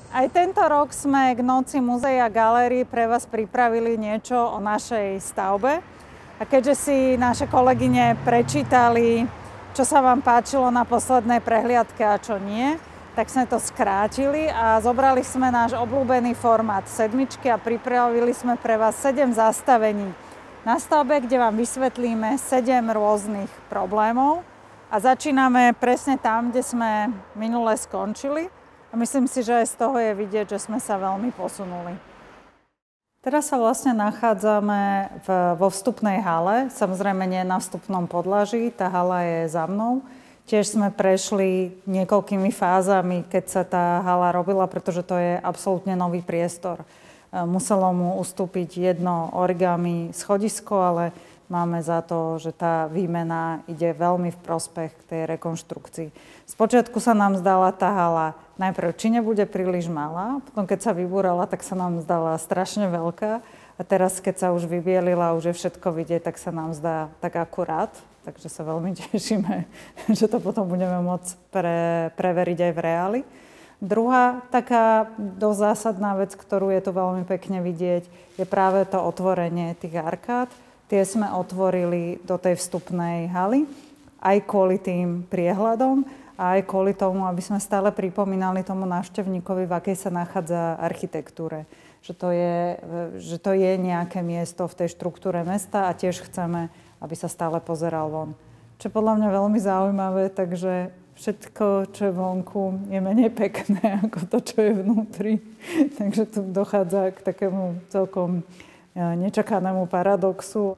Aj tento rok sme k Noci múzeí a galérií pre vás pripravili niečo o našej stavbe. A keďže si naše kolegyne prečítali, čo sa vám páčilo na poslednej prehliadke a čo nie, tak sme to skrátili a zobrali sme náš obľúbený formát sedmičky a pripravili sme pre vás 7 zastavení na stavbe, kde vám vysvetlíme 7 rôznych problémov. A začíname presne tam, kde sme minule skončili. A myslím si, že aj z toho je vidieť, že sme sa veľmi posunuli. Teraz sa vlastne nachádzame vo vstupnej hale, samozrejme nie na vstupnom podlaží, tá hala je za mnou. Tiež sme prešli niekoľkými fázami, keď sa tá hala robila, pretože to je absolútne nový priestor. Muselo mu ustúpiť jedno origami schodisko, ale máme za to, že tá výmena ide veľmi v prospech tej rekonštrukcii. Spočiatku sa nám zdala tá hala najprv, či nebude príliš malá, potom keď sa vybúrala, tak sa nám zdala strašne veľká a teraz, keď sa už vybielila, už je všetko vidieť, tak sa nám zdá tak akurát. Takže sa veľmi tešíme, že to potom budeme môcť preveriť aj v reáli. Druhá taká dosť zásadná vec, ktorú je tu veľmi pekne vidieť, je práve to otvorenie tých arkád. Tie sme otvorili do tej vstupnej haly, aj kvôli tým priehľadom a aj kvôli tomu, aby sme stále pripomínali tomu návštevníkovi, v akej sa nachádza architektúre. Že to je nejaké miesto v tej štruktúre mesta a tiež chceme, aby sa stále pozeral von. Čo je podľa mňa veľmi zaujímavé, takže všetko, čo je vonku, je menej pekné ako to, čo je vnútri. Takže tu dochádza k takému celkom nečakanému paradoxu.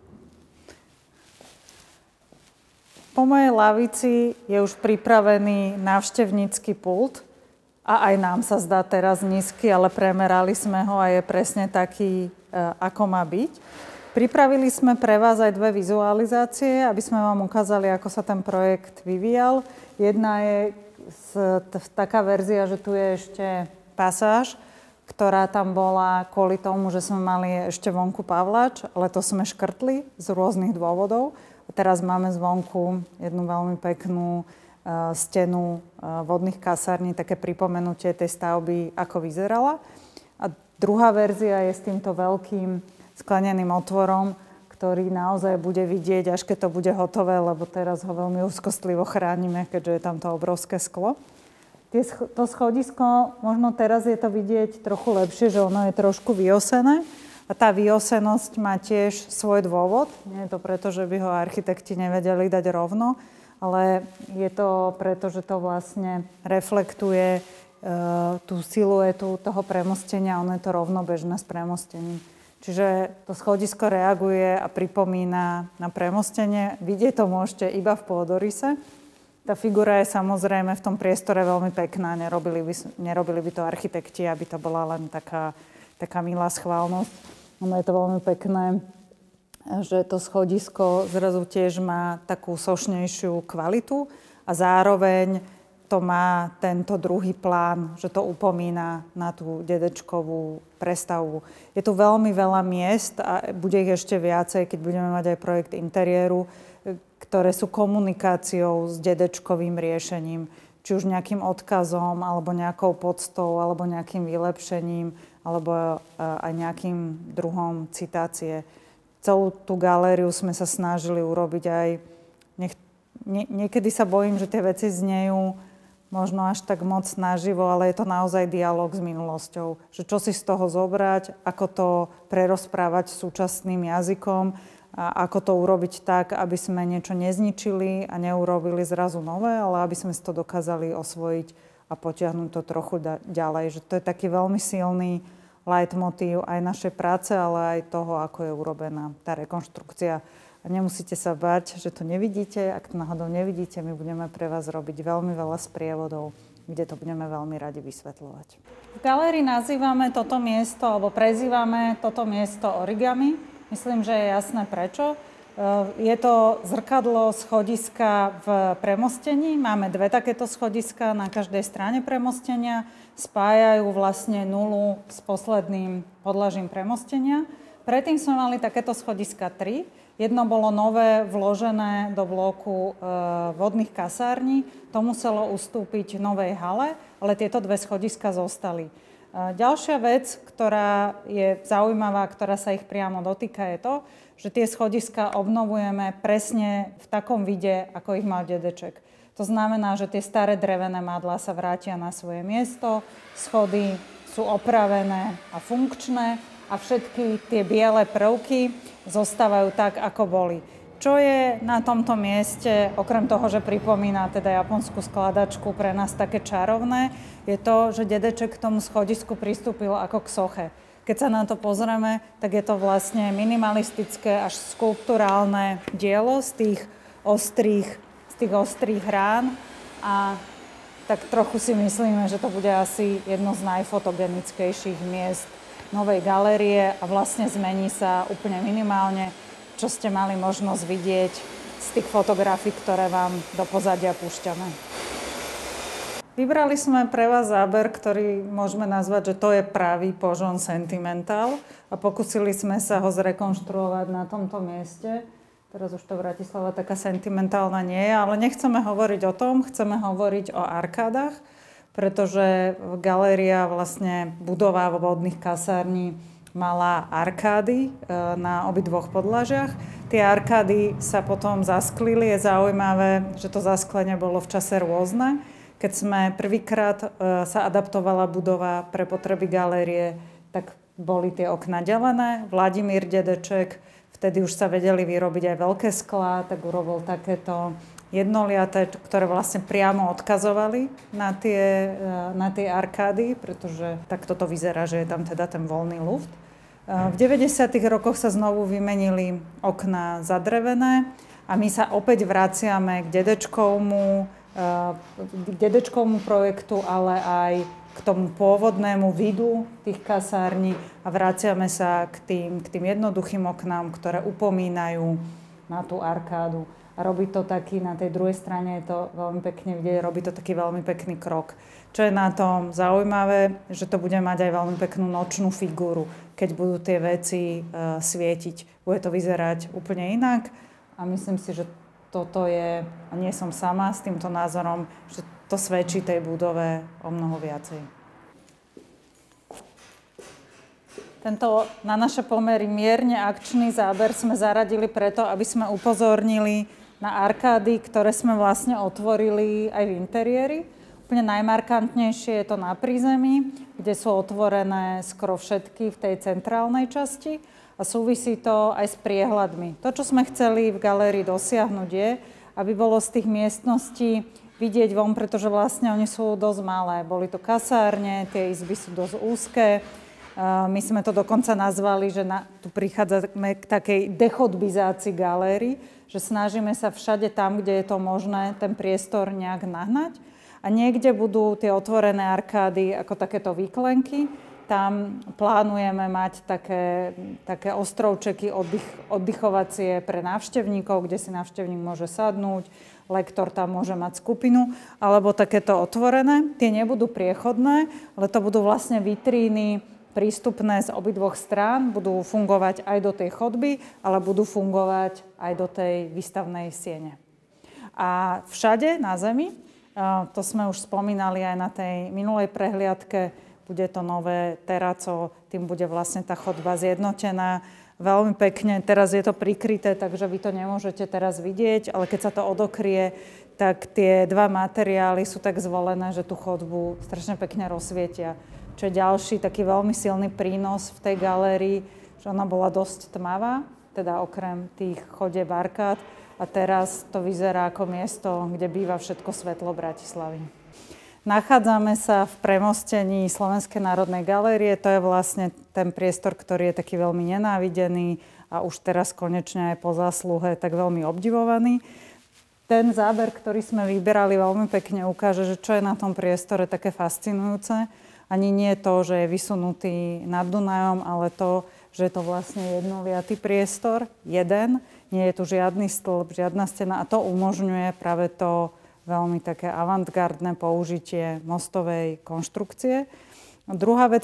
Po mojej lavici je už pripravený návštevnícky pult a aj nám sa zdá teraz nízky, ale premerali sme ho a je presne taký, ako má byť. Pripravili sme pre vás aj 2 vizualizácie, aby sme vám ukázali, ako sa ten projekt vyvíjal. Jedna je taká verzia, že tu je ešte pasáž, ktorá tam bola kvôli tomu, že sme mali ešte vonku pavlač, ale to sme škrtli z rôznych dôvodov. A teraz máme zvonku jednu veľmi peknú stenu vodných kasární, také pripomenutie tej stavby, ako vyzerala. A druhá verzia je s týmto veľkým skleneným otvorom, ktorý naozaj bude vidieť, až keď to bude hotové, lebo teraz ho veľmi úzkostlivo chránime, keďže je tam to obrovské sklo. To schodisko, možno teraz je to vidieť trochu lepšie, že ono je trošku vyosené. A tá vyosenosť má tiež svoj dôvod. Nie je to preto, že by ho architekti nevedeli dať rovno, ale je to preto, že to vlastne reflektuje tú siluetu toho premostenia. Ono je to rovnobežné s premostením. Čiže to schodisko reaguje a pripomína na premostenie. Vidieť to môžete iba v pôdoryse. Tá figura je samozrejme v tom priestore veľmi pekná. Nerobili by to architekti, aby to bola len taká milá schválnosť. Ono je to veľmi pekné, že to schodisko zrazu tiež má takú sošnejšiu kvalitu a zároveň to má tento druhý plán, že to upomína na tú dedečkovú prestavbu. Je tu veľmi veľa miest a bude ich ešte viacej, keď budeme mať aj projekt interiéru, ktoré sú komunikáciou s dedečkovým riešením, či už nejakým odkazom, alebo nejakou poctou, alebo nejakým vylepšením, alebo aj nejakým druhom citácie. Celú tú galériu sme sa snažili urobiť aj... Niekedy sa bojím, že tie veci znejú možno až tak moc naživo, ale je to naozaj dialog s minulosťou. Že čo si z toho zobrať, ako to prerozprávať súčasným jazykom, a ako to urobiť tak, aby sme niečo nezničili a neurobili zrazu nové, ale aby sme si to dokázali osvojiť a potiahnuť to trochu ďalej. Že to je taký veľmi silný leitmotív aj našej práce, ale aj toho, ako je urobená tá rekonštrukcia. A nemusíte sa bať, že to nevidíte. Ak to náhodou nevidíte, my budeme pre vás robiť veľmi veľa sprievodov, kde to budeme veľmi radi vysvetľovať. V galérii nazývame toto miesto, alebo prezývame toto miesto origami. Myslím, že je jasné prečo. Je to zrkadlo schodiska v premostení. Máme 2 takéto schodiska na každej strane premostenia. Spájajú vlastne nulu s posledným podlažím premostenia. Predtým sme mali takéto schodiska 3. Jedno bolo nové, vložené do bloku vodných kasární. To muselo ustúpiť v novej hale, ale tieto 2 schodiska zostali. Ďalšia vec, ktorá je zaujímavá, ktorá sa ich priamo dotýka, je to, že tie schodiska obnovujeme presne v takom vide, ako ich mal dedeček. To znamená, že tie staré drevené mádla sa vrátia na svoje miesto, schody sú opravené a funkčné a všetky tie biele prvky zostávajú tak, ako boli. Čo je na tomto mieste, okrem toho, že pripomína teda japonskú skladačku pre nás také čarovné, je to, že dedeček k tomu schodisku pristúpil ako k soche. Keď sa na to pozrieme, tak je to vlastne minimalistické až skulpturálne dielo z tých ostrých rán a tak trochu si myslíme, že to bude asi jedno z najfotogenickejších miest novej galérie a vlastne zmení sa úplne minimálne, čo ste mali možnosť vidieť z tých fotografií, ktoré vám do pozadia púšťame. Vybrali sme pre vás záber, ktorý môžeme nazvať, že to je pravý Požon sentimentál a pokúsili sme sa ho zrekonštruovať na tomto mieste. Teraz už to Bratislava taká sentimentálna nie je, ale nechceme hovoriť o tom, chceme hovoriť o arkádach, pretože galéria, vlastne budova vodných kasární, mala arkády na obidvoch podlažiach. Tie arkády sa potom zasklili. Je zaujímavé, že to zasklenie bolo v čase rôzne. Keď sme prvýkrát sa adaptovala budova pre potreby galérie, tak boli tie okná delené. Vladimír dedeček, vtedy už sa vedeli vyrobiť aj veľké sklá, tak urobil takéto jednoliaté, ktoré vlastne priamo odkazovali na tie arkády, pretože takto to vyzerá, že je tam teda ten voľný luft. V 90. rokoch sa znovu vymenili okná zadrevené a my sa opäť vraciame k dedečkovmu projektu, ale aj k tomu pôvodnému vidu tých kasární a vraciame sa k tým jednoduchým oknám, ktoré upomínajú na tú arkádu. A robí to taký, na tej druhej strane je to veľmi pekne vidieť, robí to taký veľmi pekný krok. Čo je na tom zaujímavé, že to bude mať aj veľmi peknú nočnú figúru, keď budú tie veci svietiť. Bude to vyzerať úplne inak a myslím si, že toto je, a nie som sama s týmto názorom, že to svedčí tej budove o mnoho viacej. Tento na naše pomery mierne akčný záber sme zaradili preto, aby sme upozornili na arkády, ktoré sme vlastne otvorili aj v interiéri. Úplne najmarkantnejšie je to na prízemí, kde sú otvorené skoro všetky v tej centrálnej časti a súvisí to aj s priehľadmi. To, čo sme chceli v galérii dosiahnuť, je, aby bolo z tých miestností vidieť von, pretože vlastne oni sú dosť malé. Boli to kasárne, tie izby sú dosť úzke. My sme to dokonca nazvali, že tu prichádzame k takej dechodbizácii galérii, že snažíme sa všade tam, kde je to možné, ten priestor nejak nahnať. A niekde budú tie otvorené arkády ako takéto výklenky. Tam plánujeme mať také ostrovčeky oddychovacie pre návštevníkov, kde si návštevník môže sadnúť, lektor tam môže mať skupinu, alebo takéto otvorené. Tie nebudú priechodné, ale to budú vlastne vitríny prístupné z obidvoch strán, budú fungovať aj do tej chodby, ale budú fungovať aj do tej výstavnej siene. A všade na zemi, to sme už spomínali aj na tej minulej prehliadke, bude to nové teraco, tým bude vlastne tá chodba zjednotená. Veľmi pekne, teraz je to prikryté, takže vy to nemôžete teraz vidieť, ale keď sa to odokrie, tak tie dva materiály sú tak zvolené, že tú chodbu strašne pekne rozsvietia. Čo je ďalší taký veľmi silný prínos v tej galérii, že ona bola dosť tmavá, teda okrem tých chodieb arkád. A teraz to vyzerá ako miesto, kde býva všetko svetlo Bratislavy. Nachádzame sa v premostení Slovenskej národnej galérie. To je vlastne ten priestor, ktorý je taký veľmi nenávidený a už teraz konečne aj po zásluhe tak veľmi obdivovaný. Ten záber, ktorý sme vyberali, veľmi pekne ukáže, že čo je na tom priestore také fascinujúce. Ani nie to, že je vysunutý nad Dunajom, ale to, že je to vlastne jednoliatý priestor, jeden. Nie je tu žiadny stĺp, žiadna stena a to umožňuje práve to veľmi také avantgardné použitie mostovej konštrukcie. Druhá vec,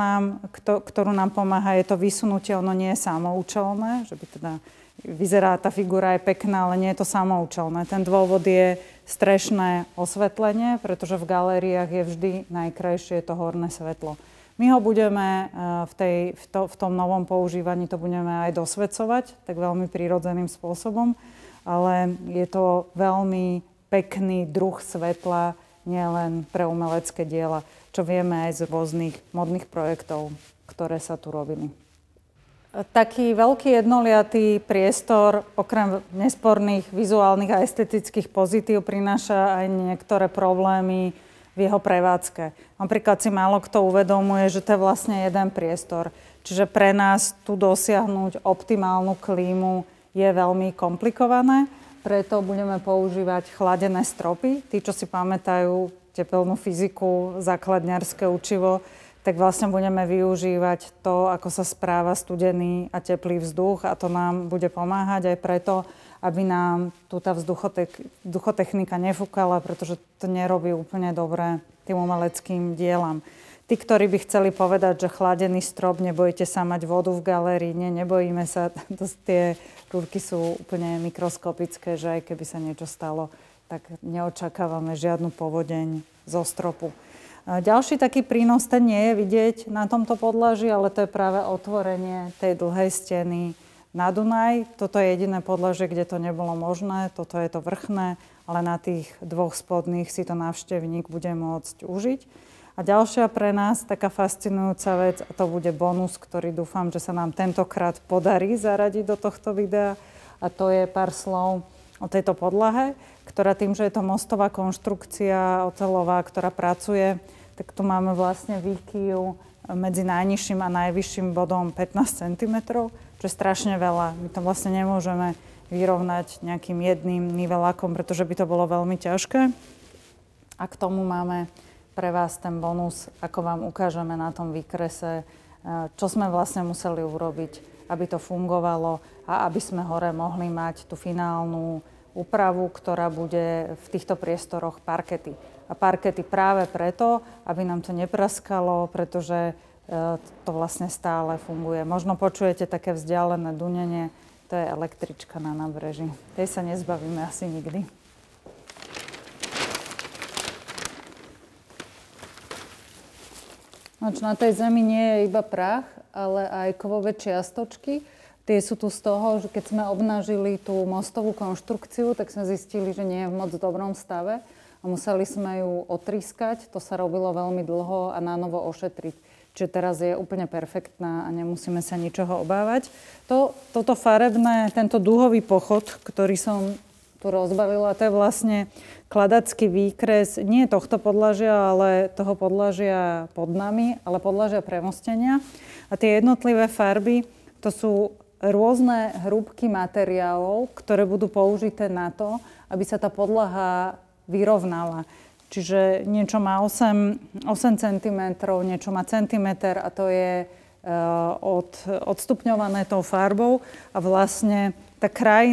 ktorú nám pomáha, je to vysunutie. Ono nie je samoučelné, že by teda vyzerá, tá figúra je pekná, ale nie je to samoučelné. Ten dôvod je strešné osvetlenie, pretože v galériách je vždy najkrajšie to horné svetlo. My ho budeme v tom novom používaní to budeme aj dosvecovať, tak veľmi prirodzeným spôsobom, ale je to veľmi pekný druh svetla, nielen pre umelecké diela, čo vieme aj z rôznych modných projektov, ktoré sa tu robili. Taký veľký jednoliatý priestor, okrem nesporných vizuálnych a estetických pozitív, prináša aj niektoré problémy v jeho prevádzke. Napríklad si málo kto uvedomuje, že to je vlastne jeden priestor. Čiže pre nás tu dosiahnuť optimálnu klímu je veľmi komplikované. Preto budeme používať chladené stropy. Tí, čo si pamätajú tepelnú fyziku, základňarské učivo, tak vlastne budeme využívať to, ako sa správa studený a teplý vzduch a to nám bude pomáhať aj preto, aby nám tu tá vzduchotechnika nefúkala, pretože to nerobí úplne dobre tým umeleckým dielam. Tí, ktorí by chceli povedať, že chladený strop, nebojte sa mať vodu v galérii, nebojíme sa, tie rúrky sú úplne mikroskopické, že aj keby sa niečo stalo, tak neočakávame žiadnu povodeň zo stropu. Ďalší taký prínos, ten nie je vidieť na tomto podlaží, ale to je práve otvorenie tej dlhej steny na Dunaj. Toto je jediné podlažie, kde to nebolo možné, toto je to vrchné, ale na tých dvoch spodných si to návštevník bude môcť užiť. A ďalšia pre nás taká fascinujúca vec, a to bude bonus, ktorý dúfam, že sa nám tentokrát podarí zaradiť do tohto videa, a to je pár slov o tejto podlahe, ktorá tým, že je to mostová konštrukcia oceľová, ktorá pracuje, tak tu máme vlastne výkyv medzi najnižším a najvyšším bodom 15 cm, čo je strašne veľa. My to vlastne nemôžeme vyrovnať nejakým jedným nivelákom, pretože by to bolo veľmi ťažké. A k tomu máme pre vás ten bonus, ako vám ukážeme na tom výkrese, čo sme vlastne museli urobiť, aby to fungovalo a aby sme hore mohli mať tú finálnu úpravu, ktorá bude v týchto priestoroch parkety. A parkety práve preto, aby nám to nepraskalo, pretože to vlastne stále funguje. Možno počujete také vzdialené dunenie, to je električka na nábreží. Tej sa nezbavíme asi nikdy. Na tej zemi nie je iba prach, ale aj kovové čiastočky. Tie sú tu z toho, že keď sme obnažili tú mostovú konštrukciu, tak sme zistili, že nie je v moc dobrom stave a museli sme ju otrískať. To sa robilo veľmi dlho a nanovo ošetriť. Čiže teraz je úplne perfektná a nemusíme sa ničoho obávať. Toto farebné, tento dúhový pochod, ktorý som tu rozbavila, to je vlastne kladacký výkres nie tohto podlažia, ale toho podlažia pod nami, ale podlažia premostenia. A tie jednotlivé farby, to sú rôzne hrúbky materiálov, ktoré budú použité na to, aby sa tá podlaha vyrovnala. Čiže niečo má 8 cm, niečo má centimeter a to je odstupňované tou farbou a vlastne tá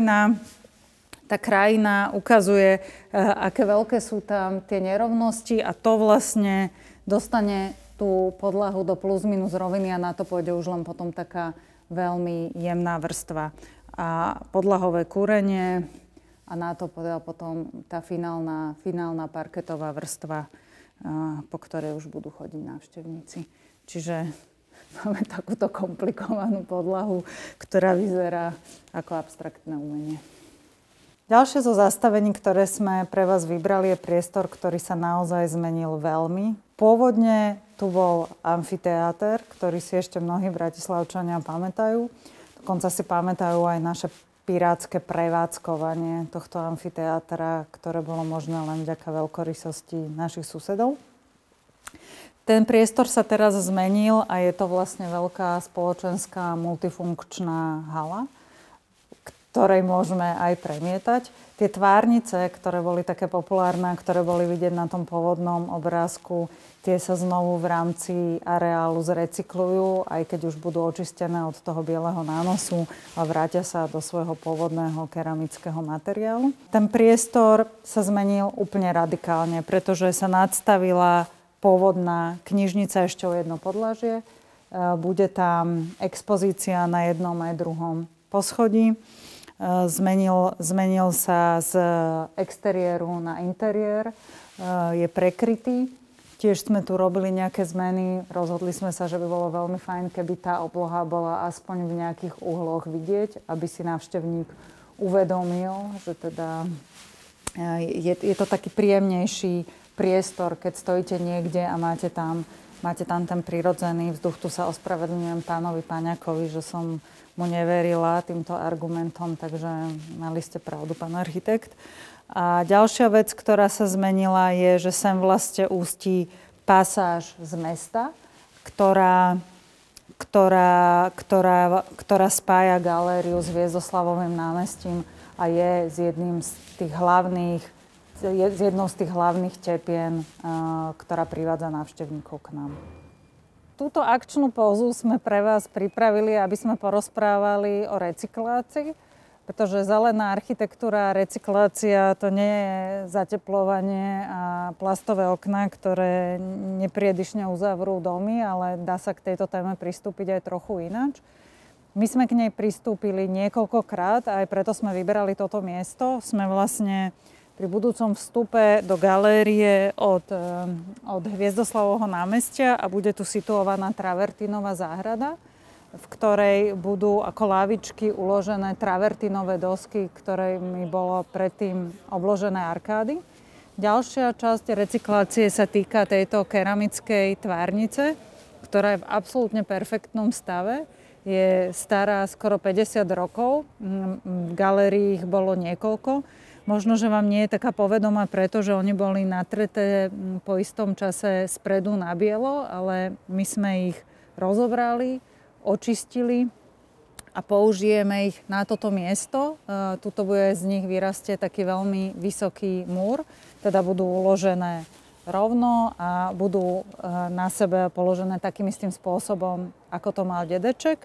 krajina ukazuje, aké veľké sú tam tie nerovnosti a to vlastne dostane tú podlahu do plus minus roviny a na to pôjde už len potom taká veľmi jemná vrstva. A podlahové kúrenie a na to potom tá finálna parketová vrstva, po ktorej už budú chodiť návštevníci. Čiže máme takúto komplikovanú podlahu, ktorá vyzerá ako abstraktné umenie. Ďalšie zo zastavení, ktoré sme pre vás vybrali, je priestor, ktorý sa naozaj zmenil veľmi. Pôvodne tu bol amfiteáter, ktorý si ešte mnohí bratislavčania pamätajú. Dokonca si pamätajú aj naše pirátske prevádzkovanie tohto amfiteátra, ktoré bolo možné len vďaka veľkorysosti našich susedov. Ten priestor sa teraz zmenil a je to vlastne veľká spoločenská multifunkčná hala, ktorej môžeme aj premietať. Tie tvárnice, ktoré boli také populárne, ktoré boli vidieť na tom pôvodnom obrázku, tie sa znovu v rámci areálu zrecyklujú, aj keď už budú očistené od toho bieleho nánosu a vrátia sa do svojho pôvodného keramického materiálu. Ten priestor sa zmenil úplne radikálne, pretože sa nadstavila pôvodná knižnica ešte o jedno podlažie. Bude tam expozícia na jednom aj druhom poschodí. Zmenil sa z exteriéru na interiér, je prekrytý, Tiež sme tu robili nejaké zmeny. Rozhodli sme sa, že by bolo veľmi fajn, keby tá obloha bola aspoň v nejakých uhloch vidieť, aby si návštevník uvedomil, že teda je to taký príjemnejší priestor, keď stojíte niekde a máte tam ten prirodzený vzduch. Tu sa ospravedlňujem pánovi Paňakovi, že som mu neverila týmto argumentom, takže mali ste pravdu, pán architekt. A ďalšia vec, ktorá sa zmenila, je, že sem vlastne ústí pasáž z mesta, ktorá spája galériu s Hviezdoslavovým námestím a je jednou z tých hlavných tepien, ktorá privádza návštevníkov k nám. Túto akčnú pózu sme pre vás pripravili, aby sme porozprávali o recyklácii, pretože zelená architektúra a recyklácia to nie je zateplovanie a plastové okná, ktoré nepriedišne uzavrú domy, ale dá sa k tejto téme pristúpiť aj trochu ináč. My sme k nej pristúpili niekoľkokrát a aj preto sme vyberali toto miesto. Sme vlastne pri budúcom vstupe do galérie od Hviezdoslavovho námestia a bude tu situovaná travertínová záhrada, v ktorej budú ako lávičky uložené travertínové dosky, ktorými bolo predtým obložené arkády. Ďalšia časť recyklácie sa týka tejto keramickej tvárnice, ktorá je v absolútne perfektnom stave. Je stará skoro 50 rokov, v galérii ich bolo niekoľko. Možno, že vám nie je taká povedomá, pretože oni boli natreté po istom čase spredu na bielo, ale my sme ich rozobrali, očistili a použijeme ich na toto miesto. Tuto bude z nich vyrastie taký veľmi vysoký múr, teda budú uložené rovno a budú na sebe položené takým istým spôsobom, ako to mal dedeček.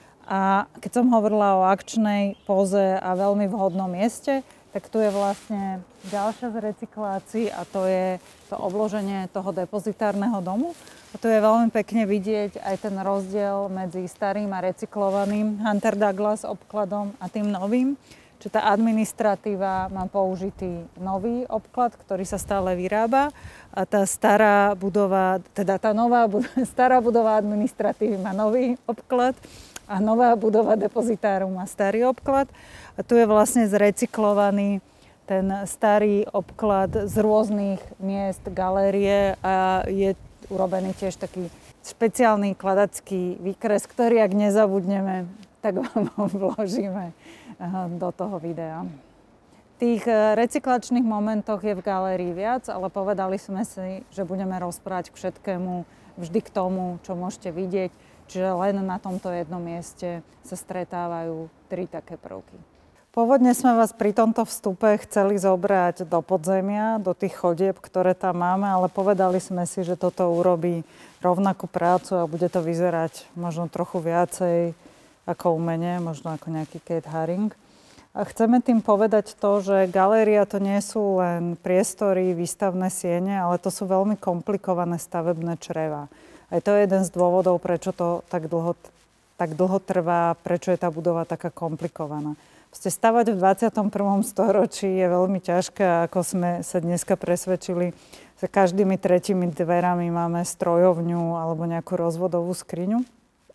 A keď som hovorila o akčnej póze a veľmi vhodnom mieste, tak tu je vlastne ďalšia z recyklácií a to je to obloženie toho depozitárneho domu. A tu je veľmi pekne vidieť aj ten rozdiel medzi starým a recyklovaným Hunter Douglas obkladom a tým novým. Čiže tá administratíva má použitý nový obklad, ktorý sa stále vyrába a tá stará budova, teda tá stará budova administratívy má nový obklad a nová budova depozitáru má starý obklad. A tu je vlastne zrecyklovaný ten starý obklad z rôznych miest galérie a je urobený tiež taký špeciálny kladacký výkres, ktorý ak nezabudneme, tak vám ho vložíme do toho videa. Tých recyklačných momentoch je v galérii viac, ale povedali sme si, že budeme rozprávať k všetkému, vždy k tomu, čo môžete vidieť. Čiže len na tomto jednom mieste sa stretávajú 3 také prvky. Pôvodne sme vás pri tomto vstupe chceli zobrať do podzemia, do tých chodieb, ktoré tam máme, ale povedali sme si, že toto urobí rovnakú prácu a bude to vyzerať možno trochu viacej ako umenie, možno ako nejaký Kate Haring. A chceme tým povedať to, že galéria to nie sú len priestory, výstavné siene, ale to sú veľmi komplikované stavebné črevá. Aj to je jeden z dôvodov, prečo to tak dlho trvá, prečo je tá budova taká komplikovaná. Stavať v 21. storočí je veľmi ťažké a ako sme sa dneska presvedčili, za každými 3 dverami máme strojovňu alebo nejakú rozvodovú skriňu.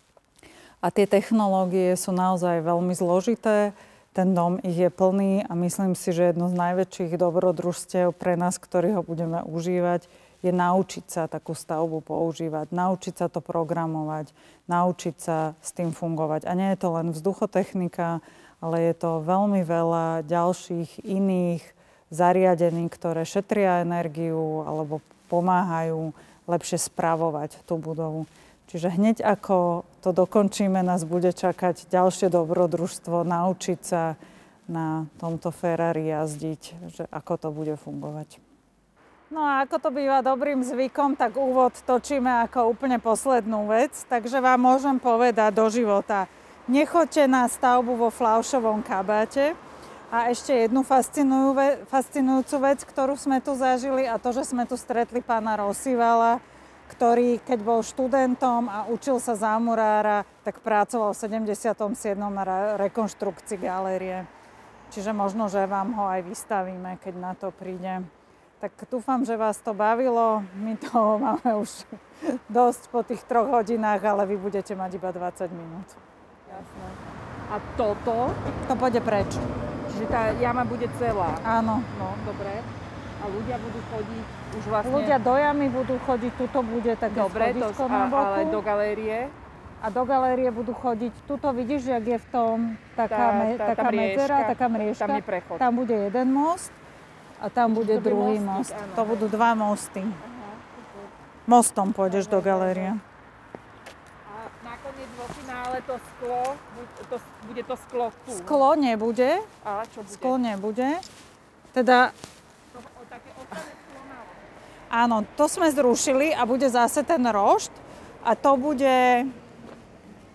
A tie technológie sú naozaj veľmi zložité. Ten dom ich je plný a myslím si, že jedno z najväčších dobrodružstiev pre nás, ktorí ho budeme užívať, je naučiť sa takú stavbu používať, naučiť sa to programovať, naučiť sa s tým fungovať. A nie je to len vzduchotechnika, ale je to veľmi veľa ďalších iných zariadení, ktoré šetria energiu alebo pomáhajú lepšie spravovať tú budovu. Čiže hneď ako to dokončíme, nás bude čakať ďalšie dobrodružstvo, naučiť sa na tomto Ferrari jazdiť, že ako to bude fungovať. No a ako to býva dobrým zvykom, tak úvod točíme ako úplne poslednú vec, takže vám môžem povedať do života. Nechoďte na stavbu vo flaušovom kabáte. A ešte jednu fascinujúcu vec, ktorú sme tu zažili, a to, že sme tu stretli pána Rosivala, ktorý, keď bol študentom a učil sa za murára, tak pracoval v 77. na rekonštrukcii galérie. Čiže možno, že vám ho aj vystavíme, keď na to príde. Tak dúfam, že vás to bavilo. My toho máme už dosť po tých 3 hodinách, ale vy budete mať iba 20 minút. Jasné. A toto? To pôjde preč. Čiže tá jama bude celá? Áno. No, dobre. A ľudia budú chodiť už vlastne... Ľudia do jamy budú chodiť, tuto bude také schodisko na boku. Ale do galérie? A do galérie budú chodiť, tuto vidíš, jak je v tom taká medzera, taká mriežka. Tam je prechod. Tam bude jeden most a tam bude druhý most. Áno. To budú 2 mosty. Aha, Mostom pôjdeš do galérie. a nakoniec vo finále to sklo, bude to sklo tu. Sklo nebude. A čo bude? Sklo nebude. Teda, Také opravné sklo na... áno, to sme zrušili a bude zase ten rošt. A to bude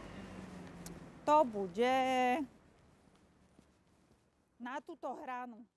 na túto hranu.